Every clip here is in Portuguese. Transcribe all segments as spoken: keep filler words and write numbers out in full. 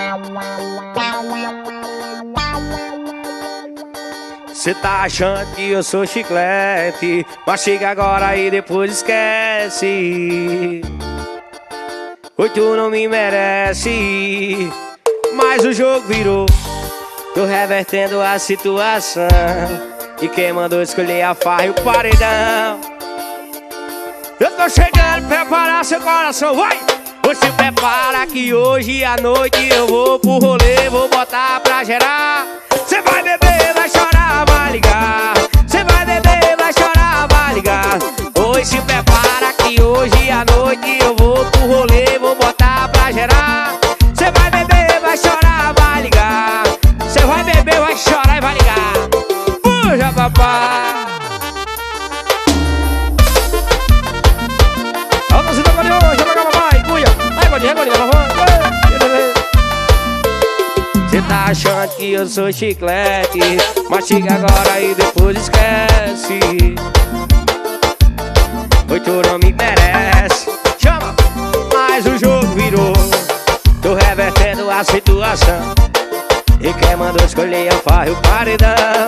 Cê tá achando que eu sou chiclete, mas chega agora e depois esquece. Oi, tu não me merece, mas o jogo virou. Tô revertendo a situação, e quem mandou escolher a farra e o paredão. Eu tô chegando, prepara seu coração, vai! Você prepara que hoje à noite eu vou pro rolê, vou botar pra gerar. Cê vai beber, vai chorar, vai ligar. Cê vai beber, vai chorar, vai ligar. Hoje se prepara que hoje à noite eu vou pro rolê, vou botar pra gerar. Cê vai beber, vai chorar, vai ligar. Cê vai beber, vai chorar e vai ligar. Puxa, papai. Ó, você tá com hoje, chama cá, papai, cuia. Ai, godinha, godinha, não vou. Cê tá achando que eu sou chiclete, mas chega agora e depois esquece. Oi, tu não me merece, chama, mas o jogo virou. Tô revertendo a situação, e quem mandou escolher a farra e o paredão.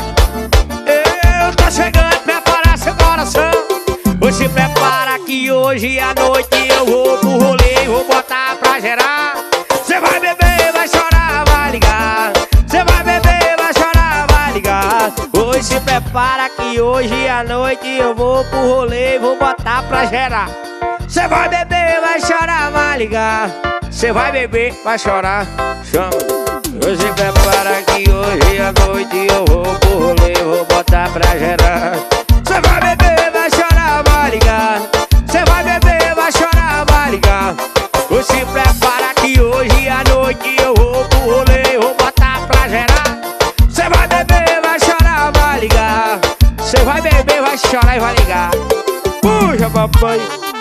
Eu tô chegando, prepara seu coração. Hoje se prepara que hoje à noite eu vou pro rolê, vou botar pra gerar. Cê vai beber, vai chorar, vai ligar. Cê vai beber, vai chorar, vai ligar. Hoje se prepara que hoje à noite eu vou pro rolê, vou botar pra gerar. Cê vai beber, vai chorar, vai ligar. Cê vai beber, vai chorar, chama. Hoje se prepara que hoje à noite eu vou pro rolê, vou botar pra gerar. Cê vai beber, vai chorar, vai ligar. Cê vai beber, vai chorar, vai ligar. Hoje se prepara que hoje à noite eu vou pro rolê, vou botar pra gerar. Cê vai beber, vai chorar, vai ligar. Cê vai beber, vai chorar e vai ligar. Puxa, papai.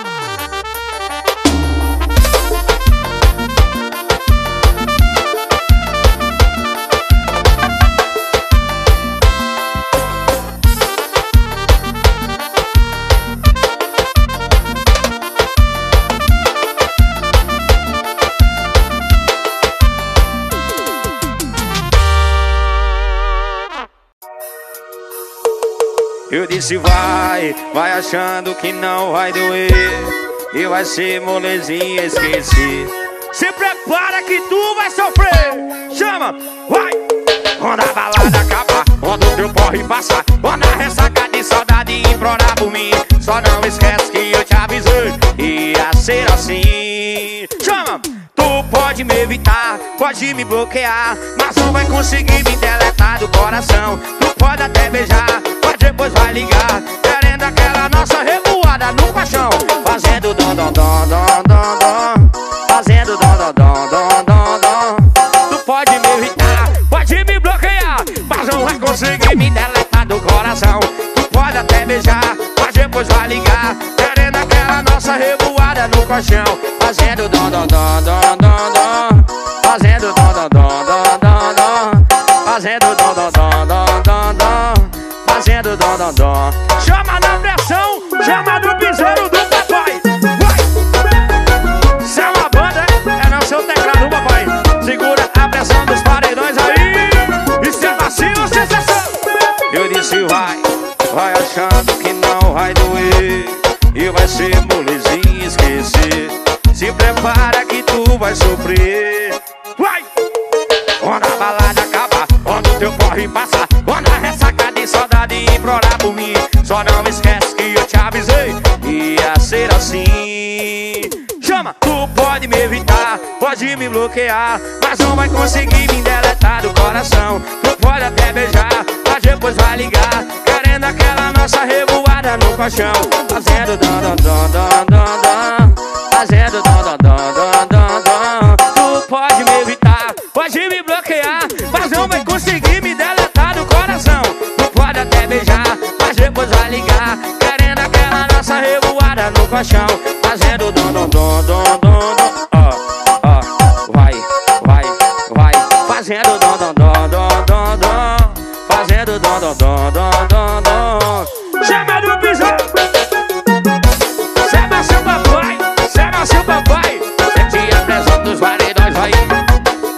Eu disse vai, vai achando que não vai doer, e vai ser molezinha esquecer. Se prepara que tu vai sofrer, chama, vai! Quando a balada acabar, quando o teu porre passar, quando a ressaca de saudade implorar por mim, só não esquece que eu te avisei, ia ser assim. Chama! Tu pode me evitar, pode me bloquear, mas não vai conseguir me deletar do coração. Tu pode até beijar, mas depois vai ligar, querendo aquela nossa revoada no caixão. Fazendo dom, dom, dom, dom, dom, dom. Fazendo dom, dom, dom, dom, dom, dom. Tu pode me evitar, pode me bloquear, mas não vai conseguir me deletar do coração. Tu pode até beijar, mas depois vai ligar, querendo aquela nossa revoada no colchão. Fazendo dom, dom, dom, dom, dom, dom. Fazendo dom, dom, dom, dom, dom, dom. Fazendo dom, dom, dom, dom, dom, dom. Fazendo dom, dom, dom. Chama na pressão, chama do piseiro do papai. Vai! Se é uma banda, é não seu teclado, papai. Segura a pressão dos paredões aí. E se é vacilo, sensação. Eu disse vai, vai achando que não vai doer, e vai ser molezinha esquecer. Se prepara que tu vai sofrer. Vai! Quando a balada acabar, quando o teu corre passar, quando a ressaca de saudade implorar por mim, só não esquece que eu te avisei, ia ser assim. Chama! Tu pode me evitar, pode me bloquear, mas não vai conseguir me deletar do coração. Tu pode até beijar, mas depois vai ligar, querendo aquela nossa revoada no colchão. Fazendo dom, dom, dom, dom, dom, dom. Fazendo dom, dom, dom, dom, dom, dom. Tu pode me evitar, pode me bloquear, mas não vai conseguir me deletar do coração. Tu pode até beijar, mas depois vai ligar, querendo aquela nossa revoada no colchão. Fazendo dom, dom, dom, dom, dom, dom. Ó, ó, vai, vai, vai. Fazendo dom, dom, dom, dom, dom, dom. Fazendo dom, dom, dom, dom, dom, dom. Chama do piseiro. Chama seu papai, chama seu papai. Sente a pressão dos paredões, vai.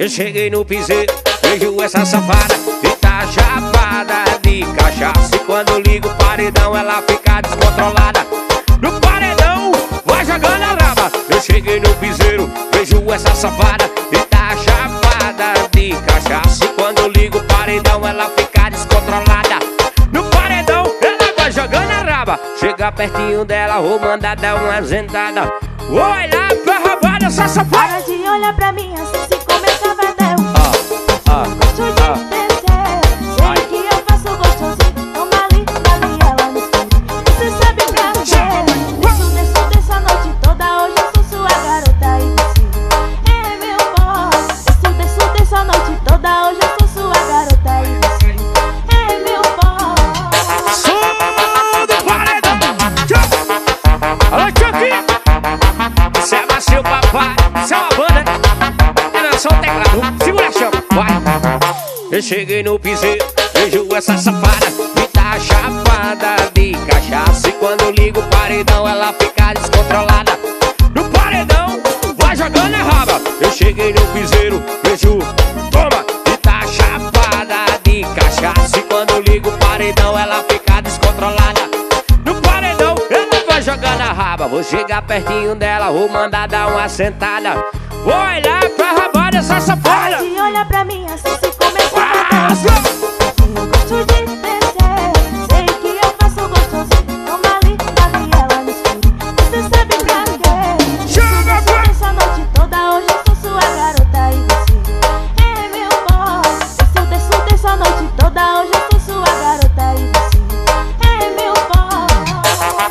Eu cheguei no piseiro, vejo essa safada e tá chapada de cachaça. E quando ligo o paredão ela fica descontrolada. No paredão vai jogando a raba. Eu cheguei no piseiro, vejo essa safada e tá chapada de cachaça. E quando ligo o paredão ela fica descontrolada. No paredão ela vai jogando a raba. Chega pertinho dela, vou mandar dar uma zentada. Olha pra rabada essa safada. Para de olhar pra mim assim se começar vai ter um Ah, ah, gosto de ah. descer. Sei que eu faço gostosinho. Toma ali, ali ela no escuro. Você sabe pra quê? Desço, desço, desço a noite toda. Hoje eu sou sua garota e você é meu boy. Desço, desço, desço a noite toda. Hoje eu sou sua garota e você é meu boy. Som do paredão. Alô, Chucky. Isso é macio, papai. Isso é uma banda. E não é só o teclado. Segura a chama, vai. Eu cheguei no piseiro, vejo essa safada e tá chapada de cachaça. E quando ligo o paredão ela fica descontrolada. No paredão vai jogando a raba. Eu cheguei no piseiro, vejo, toma, e tá chapada de cachaça. E quando ligo o paredão ela fica descontrolada. No paredão ela vai jogando a raba. Vou chegar pertinho dela, vou mandar dar uma sentada. Vou olhar pra rabada essa safada. Para de olhar pra mim assim se começar Ah, vai ter um eu gosto de descer. Sei que eu faço gostosinho. Toma ali, ali ela no escuro. Você sabe pra quê? Chama, Desço, vai. desço a noite toda. Hoje eu sou sua garota e você é meu boy. Desço, desço, desço a noite toda. Hoje eu sou sua garota e você é meu boy.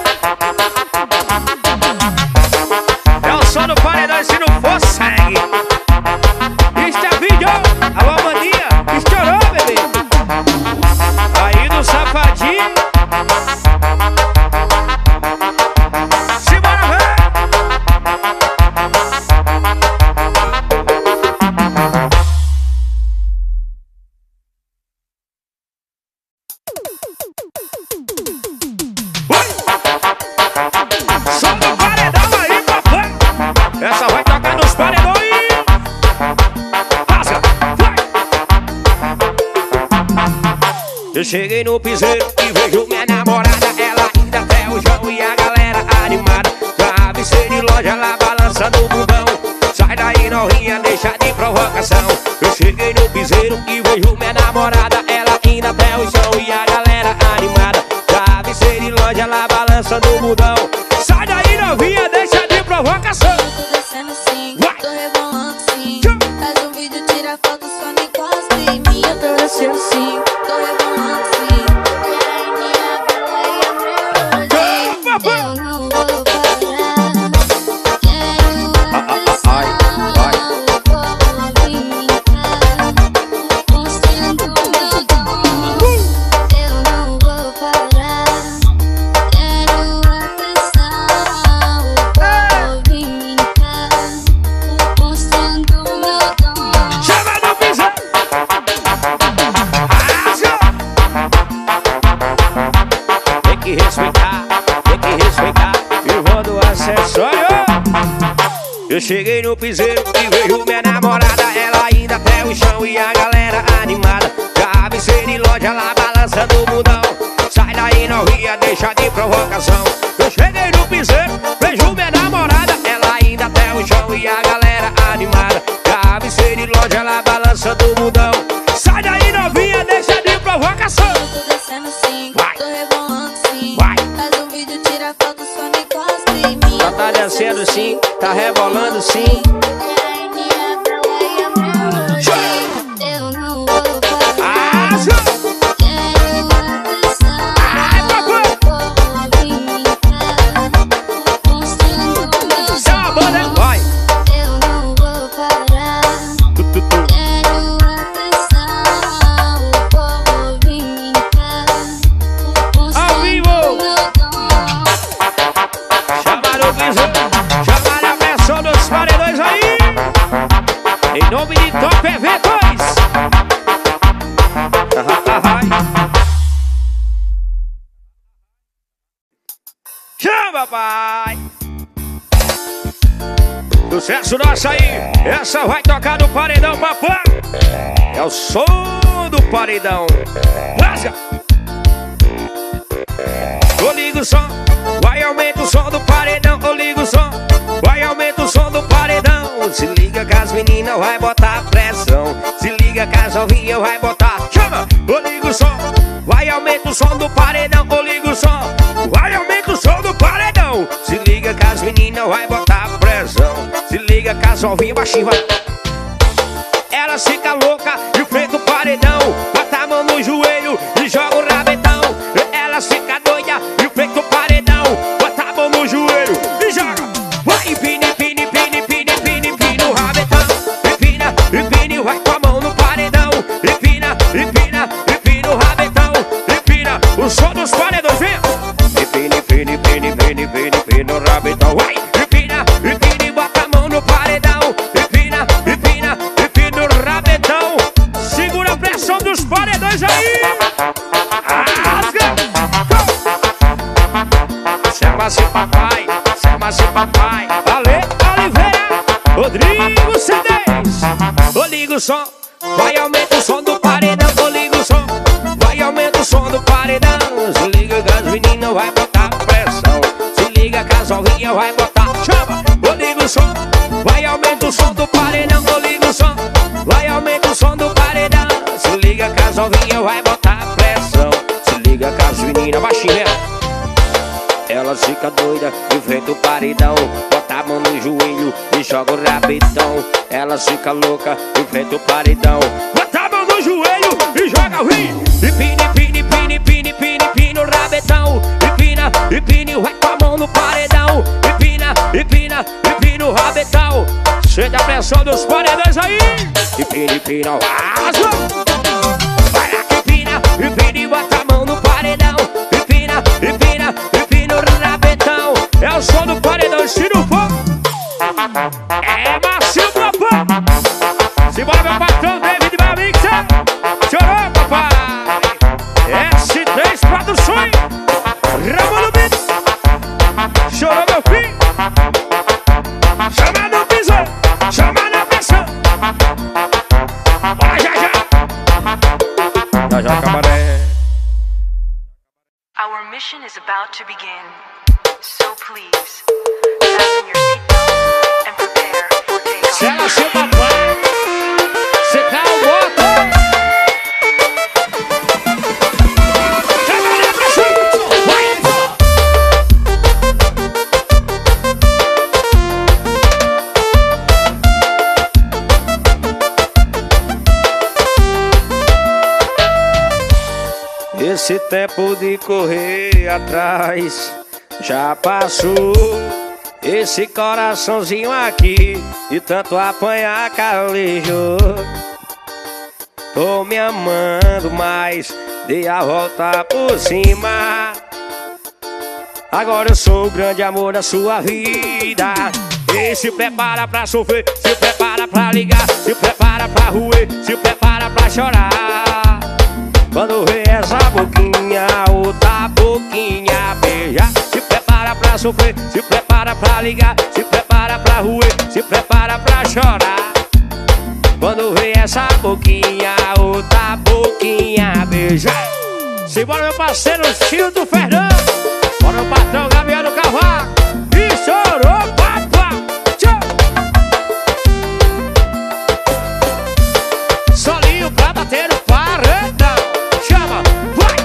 é o som do paredão, se não for segue. Isto é vídeo. Alô, Maninha, estourou, bebê. Aí no safadinho. Simbora, ver. Som do paredão aí, papai. Essa vai tocar nos paredões. Rasga, vai. Eu cheguei no piseiro e vejo minha namorada. Ela ainda até o João e a galera animada. Já avistei de loja lá balançando o bundão. Sai daí novinha, deixa de provocação. Eu cheguei no piseiro e vejo minha namorada. Ela ainda até o João e a galera animada. Já avistei de loja lá balançando o bundão. Sai daí novinha, deixa de provocação. Tô descendo sim, Vai. tô rebolando sim. Faz um vídeo, tira foto, só me encosta em mim. Eu tô descendo sim, tô rebolando sim. Quero minha bela e a meu hoje. Eu não vou parar. Quero atenção, o povo brincar. Mostrando meu dom. Eu não vou parar. Quero atenção, o povo brincar. Mostrando meu dom. Chama no piseiro. Rasga. Tem que respeitar, tem que respeitar. Eu vou do acessório. Eu cheguei no piseiro e vejo minha namorada. Ela ainda até o chão e a galera animada. Já avistei de loja lá balançando o mundão. Sai daí novinha, deixa de provocação. Eu cheguei no piseiro, vejo minha namorada. Ela ainda até o chão e a galera animada. Já avistei de loja lá balançando o mundão. Sai daí novinha, deixa de provocação. Tô descendo sim, Vai. tô rebolando sim. Vai. Faz um vídeo, tira foto, só me encosta em mim. Já tá descendo sim, tá rebolando sim. Quero minha bela e a meu hoje. Eu não vou parar. Rasga. Quero atenção, o povo brincar. Mostrando meu Isso é uma banda, hein? Vai. Eu não vou parar. Tu, tu, tu. Quero atenção, o povo brincar. Ao vivo. Mostrando meu dom. Chama no piseiro, chama a pressão dos paredões aí. Em nome de Top Eventos. Chama, pai. Sucesso nosso aí. Essa vai tocar no paredão, papai. É o som do paredão. Rasga. Eu ligo o som, vai aumenta o som do paredão. Eu ligo o som, vai aumenta o som do paredão. Se liga que as meninas vai botar pressão. Se liga que as novinhas vai botar. Chama! Eu ligo o som, vai aumenta o som do paredão. Eu ligo o som, vai aumenta o som do paredão. Se liga que as meninas vai botar pressão. Se liga que as novinhas baixinho vai. Ela fica louca e frente o paredão. Bota a mão no joelho e joga o rabetão. Ela fica doida e frente o paredão. Bota a mão no joelho e joga. Vai, empina, empina, empina, empina, empina, empina o rabetão. Empina, empina e vai com a mão no paredão. Empina, empina, empina o rabetão. Empina o som dos paredões, vem. Empina, empina, empina, empina, empina, empina o rabetão. Vai, empina, empina e bota a mão no paredão. Empina, empina, empina o rabetão. Segura a pressão dos paredões aí. Chama-se papai, chama-se papai. Ale Oliveira, Rodrigo C dez. Eu ligo o som, vai aumenta o som do paredão. Eu ligo o som, vai aumenta o som do paredão. Se liga que as meninas vai botar pressão. Se liga que as novinhas vai botar. Chama! Eu ligo o som, vai aumenta o som do paredão. Eu ligo o som, vai aumenta o som do paredão. Se liga que as novinhas vai botar pressão. Se liga que as meninas baixinhas. Ela fica doida e frente o paredão. Bota a mão no joelho e joga o rabetão. Ela fica louca e frente o paredão. Bota a mão no joelho e joga o rim. Empina, empina, empina, empina, empina, empina o rabetão. Empina, empina e vai com a mão no paredão. Empina, empina, empina o rabetão. Sente a pressão dos paredões aí. Empina, empina, rasga. Vai lá que empina, empina e bota a mão no paredão. Empina, empina, empina o rabetão. É o som do paredão, estira o fogo. É macio, papai. Simbora, meu patrão, David Mamixa. Chorou, papai. S três Produções. Ramon no beat. Chorou, meu filho. Chama no piso, chama na pressão. Bora, já, já. Já, já, camaré. Our mission is about to begin, so please, fasten your seatbelts and prepare for takeoff. Chama seu papai, cê tá o bota. Chama na pressão, vai. Esse tempo de correr atrás já passou. Esse coraçãozinho aqui de tanto apanhar calejou. Tô me amando, mas dei a volta por cima. Agora eu sou o grande amor da sua vida. E se prepara pra sofrer, se prepara pra ligar, se prepara pra roer, se prepara pra chorar. Quando vê essa boquinha, outra boquinha beijar. Se prepara pra sofrer, se prepara pra ligar, se prepara pra roer, se prepara pra chorar. Quando vê essa boquinha, outra boquinha beijar. Simbora, meu parceiro Tio do Fernando. Bora, meu patrão Gabriel do Cavaco. E chorou, papá. Tchau. Solinho pra bater no paredão. Chama, vai!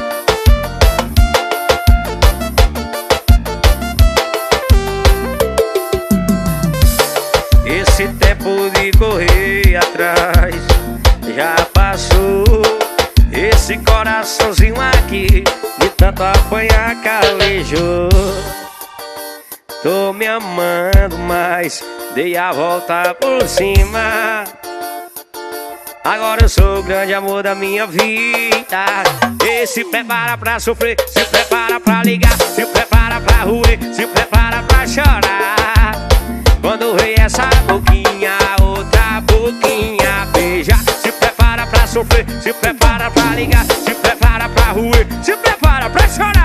Esse tempo de correr atrás já passou. Esse coraçãozinho aqui de tanto apanhar calejou. Tô me amando, mas dei a volta por cima. Agora eu sou o grande amor da minha vida. E se prepara pra sofrer, se prepara pra ligar, se prepara pra roer, se prepara pra chorar. Quando vem essa boquinha, outra boquinha beijar. Se prepara pra sofrer, se prepara pra ligar, se prepara pra roer, se prepara pra chorar.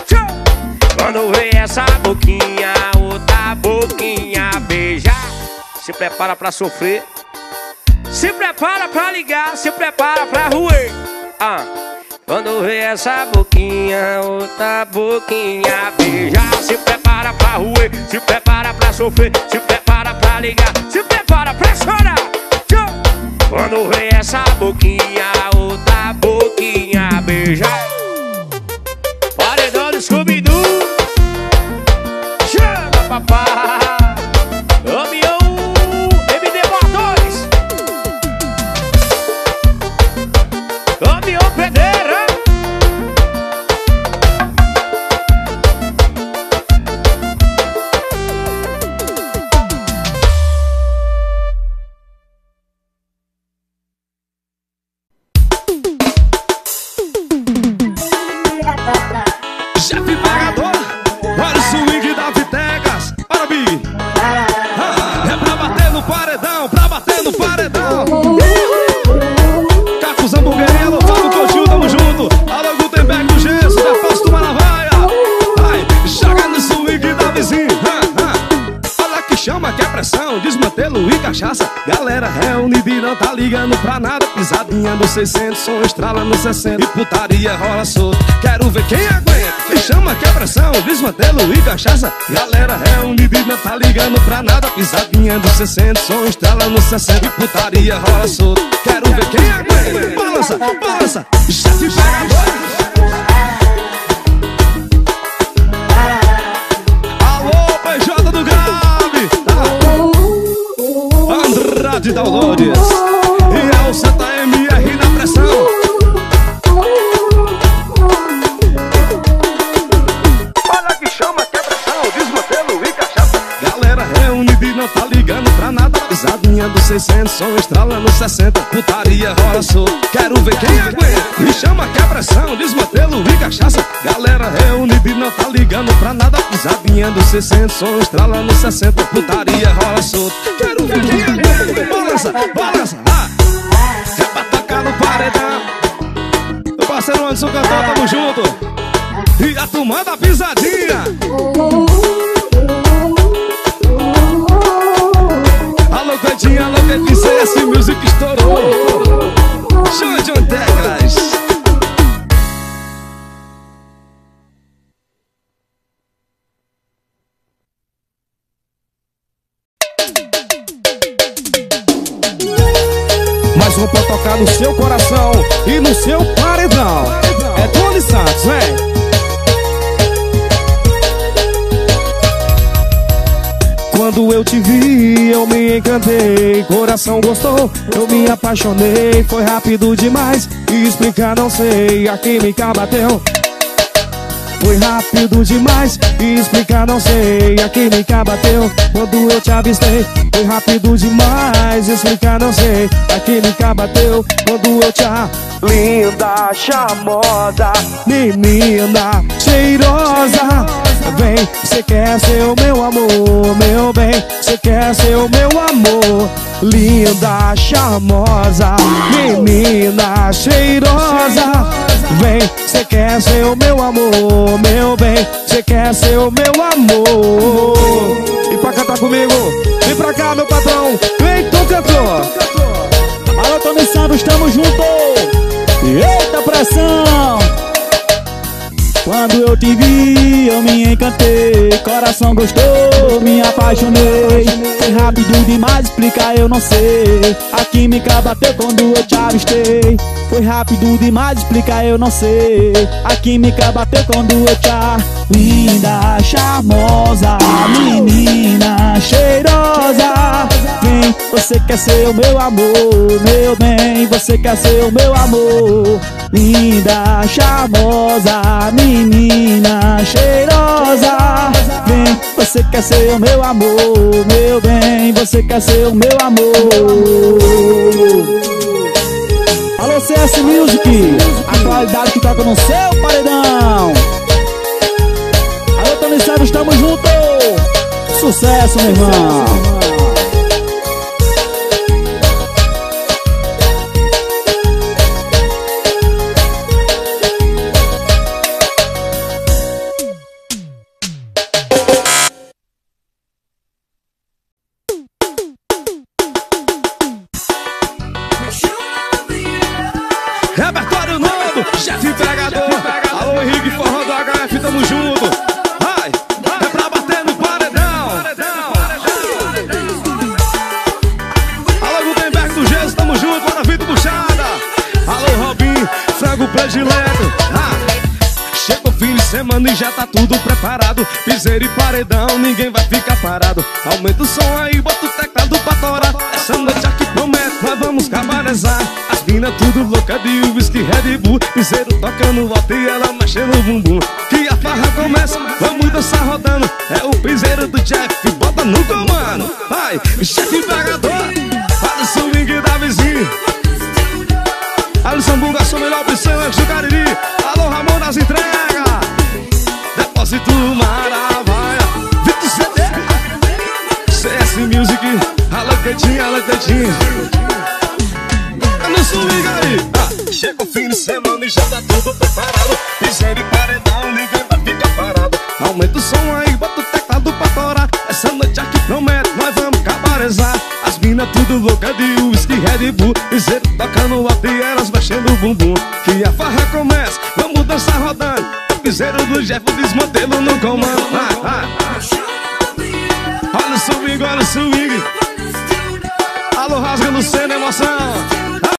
Quando vem essa boquinha, outra boquinha beijar. se prepara pra sofrer. Se prepara pra ligar, se prepara pra roer. Ah, quando vê essa boquinha, outra boquinha beijar. Se prepara pra roer, se prepara pra sofrer. Se prepara pra ligar, se prepara pra chorar. Quando vê essa boquinha, outra boquinha beijar. Paredão do Scooby-Doo, chama papai. Caminhão M D Motores, Caminhão Pedreira. Chefe pagador, olha o swing da Vitegas. Para mim, ah, é pra bater no paredão, pra bater no paredão. Cacos Hamburgueria, alô, Fábio Coutinho, tamo junto. Alô, Gutenberg do Gesso, Depósito Maravaia. Ai, joga no swing da vizinha. ah, ah. Olha que chama, que é pressão, desmantelo e cachaça. Galera reunida e não tá ligando pra nada. Pisadinha no seiscentos, som estrala no sessenta. E putaria rola solto, quero ver quem aguenta. Me chama que é pressão, desmantelo e cachaça. Galera reunida e não tá ligando pra nada. Pisadinha do sessenta, som estrala no sessenta. E putaria rola solto, quero ver quem aguenta. Balança, balança, chefe pagador. Alô, P J do Grave, ah. Andrade Downloads. E é o Z M R na pressão. Olha que chama, que é pressão, desmantelo e cachaça. Galera reunida e não tá ligando pra nada. Pisadinha do seiscentos, som estrala no sessenta. Putaria rola solto, quero ver quem aguenta. Me chama que é pressão, desmantelo e cachaça. Galera reunida e não tá ligando pra nada. Pisadinha do seiscentos, som estrala no sessenta. Putaria rola solto, quero ver quem aguenta. Balança, balança, ah. É pra tocar no paredão. Meu parceiro Anderson Cantor, tamo junto. E a turma da pisadinha. Alô, Cantinha, alô, P C S Music estourou. Show de Teclas. Mais um pra tocar no seu coração e no seu paredão. É Tony Santos, vem. Quando eu te vi, eu me encantei. Coração gostou, eu me apaixonei. Foi rápido demais, e explicar não sei. A química bateu. Foi rápido demais, e explicar não sei. A química bateu quando eu te avistei. Foi rápido demais, explicar não sei. A química bateu quando eu te a... Linda, charmosa, menina, cheirosa. Vem, cê quer ser o meu amor, meu bem. Cê quer ser o meu amor. Linda, charmosa, menina, cheirosa. Vem, cê quer ser o meu amor, meu bem. Cê quer ser o meu amor. E pra cantar comigo, vem pra cá, meu patrão. Vem, tu cantor. Alô, Tony Santos, tamo junto. Eita pressão. Quando eu te vi, eu me encantei. Coração gostou, me apaixonei. Foi rápido demais, explicar eu não sei. A química bateu quando eu te avistei. Foi rápido demais, explicar eu não sei. A química bateu quando eu te a... Linda, charmosa, menina, cheirosa. Vem, você quer ser o meu amor, meu bem. Você quer ser o meu amor. Linda, charmosa, menina, cheirosa. Vem, você quer ser o meu amor, meu bem. Você quer ser o meu amor. Alô, C S Music, a qualidade que toca no seu paredão. Alô, Tony Santos, tamo junto. Sucesso, meu irmão. semana e já tá tudo preparado. Piseiro e paredão, ninguém vai ficar parado. Aumenta o som aí, bota o teclado pra torar. Essa noite aqui promete, nós vamos cabarezar. As mina tudo louca de whisky, Red Bull. Piseiro tocando alto e ela mexendo o bumbum. Que a farra começa, vamos dançar rodando. É o piseiro do Jeff, bota no comando. Vai, chefe pegador, faz o swing da vizinha. Alisson Bunga, sou melhor opção, antes do Cariri. Alô, Ramon das entregas. Depósito Maravilha, Vitor C D, C S Music. Alô, Quedinha, alô, Quedinha. No swing aí, ah, chega o fim de semana e já tá tudo preparado. Piseiro e paredão, ninguém vai ficar parado. Aumenta o som aí, bota o teclado pra torar. Essa noite aqui promete, nós vamos cabarezar. As mina tudo louca de whisky, Red Bull. Piseiro tocando alto e elas mexendo o bumbum. Que a farra começa, vamos dançar rodando. O piseiro do Jeff, desmantelo no comando. ah, ah. Olha o swing, olha o swing. Alô, rasga no cena, emoção.